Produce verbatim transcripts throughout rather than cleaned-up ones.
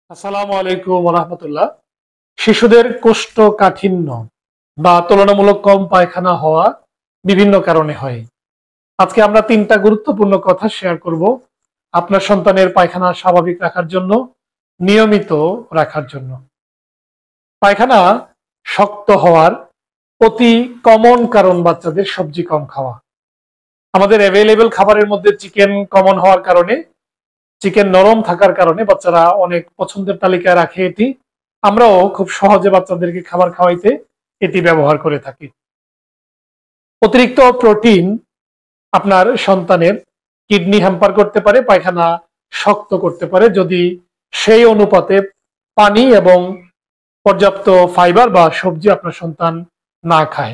আসসালামু আলাইকুম ওয়া রাহমাতুল্লাহ। শিশুদের কোষ্ঠকাঠিন্য বা তুলনামূলক কম পায়খানা হওয়া বিভিন্ন কারণে হয়। আজকে আমরা তিনটা গুরুত্বপূর্ণ কথা শেয়ার করব আপনার সন্তানের পায়খানা স্বাভাবিক রাখার জন্য, নিয়মিত রাখার জন্য। পায়খানা শক্ত হওয়ার অতি কমন কারণ বাচ্চাদের সবজি কম খাওয়া। আমাদের অ্যাভেলেবল খাবারের মধ্যে চিকেন কমন হওয়ার কারণে, চিকেন নরম থাকার কারণে বাচ্চারা অনেক পছন্দের তালিকায় রাখে এটি। আমরাও খুব সহজে বাচ্চাদেরকে খাবার খাওয়াইতে এটি ব্যবহার করে থাকি। অতিরিক্ত প্রোটিন আপনার সন্তানের কিডনি হ্যাম্পার করতে পারে, পায়খানা শক্ত করতে পারে যদি সেই অনুপাতে পানি এবং পর্যাপ্ত ফাইবার বা সবজি আপনার সন্তান না খায়।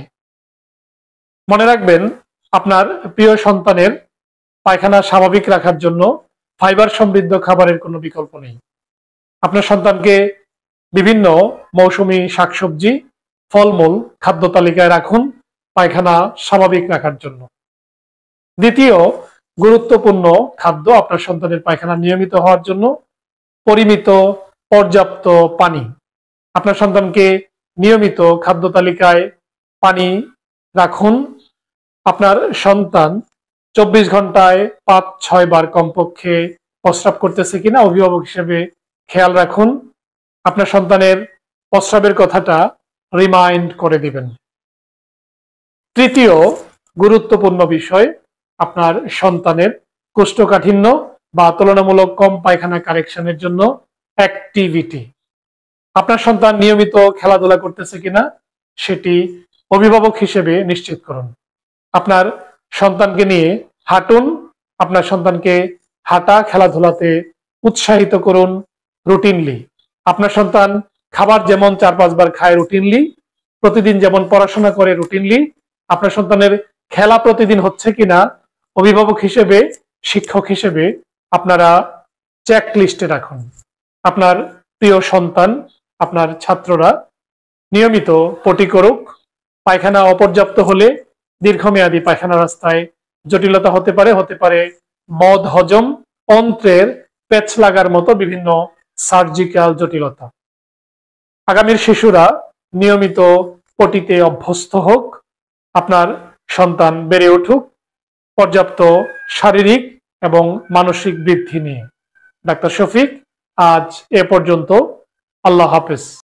মনে রাখবেন, আপনার প্রিয় সন্তানের পায়খানা স্বাভাবিক রাখার জন্য ফাইবার সমৃদ্ধ খাবারের কোনো বিকল্প নেই। আপনার সন্তানকে বিভিন্ন মৌসুমী শাকসবজি, ফলমূল খাদ্য তালিকায় রাখুন পায়খানা স্বাভাবিক রাখার জন্য। দ্বিতীয় গুরুত্বপূর্ণ খাদ্য আপনার সন্তানের পায়খানা নিয়মিত হওয়ার জন্য পরিমিত পর্যাপ্ত পানি। আপনার সন্তানকে নিয়মিত খাদ্য তালিকায় পানি রাখুন। আপনার সন্তান চব্বিশ ঘন্টায় পাঁচ ছয় বার কমপক্ষে প্রস্রাব করতেছে কিনা অভিভাবক হিসেবে খেয়াল রাখুন। আপনার সন্তানের প্রস্রাবের কথাটা রিমাইন্ড করে দিবেন। তৃতীয় গুরুত্বপূর্ণ বিষয় আপনার সন্তানের কোষ্ঠকাঠিন্য বা তুলনামূলক কম পায়খানা কারেকশনের জন্য অ্যাক্টিভিটি। আপনার সন্তান নিয়মিত খেলাধুলা করতেছে কিনা সেটি অভিভাবক হিসেবে নিশ্চিত করুন। আপনার সন্তানকে নিয়ে হাঁটুন, আপনার সন্তানকে হাঁটা খেলাধুলাতে উৎসাহিত করুন রুটিনলি। আপনার সন্তান খাবার যেমন চার পাঁচবার খায় রুটিনলি, প্রতিদিন যেমন পড়াশোনা করে রুটিনলি, আপনার সন্তানের খেলা প্রতিদিন হচ্ছে কিনা অভিভাবক হিসেবে, শিক্ষক হিসেবে আপনারা চেক লিস্টে রাখুন। আপনার প্রিয় সন্তান, আপনার ছাত্ররা নিয়মিত পটি করুক। পায়খানা অপর্যাপ্ত হলে দীর্ঘমেয়াদী পায়খানা রাস্তায় জটিলতা হতে পারে, হতে পারে মদ হজম, অন্ত্রের পেচ লাগার মতো বিভিন্ন সার্জিক্যাল জটিলতা। আগামীর শিশুরা নিয়মিত পটিতে অভ্যস্ত হোক, আপনার সন্তান বেড়ে উঠুক পর্যাপ্ত শারীরিক এবং মানসিক বৃদ্ধি নিয়ে। ডাক্তার শফিক, আজ এ পর্যন্ত। আল্লাহ হাফেজ।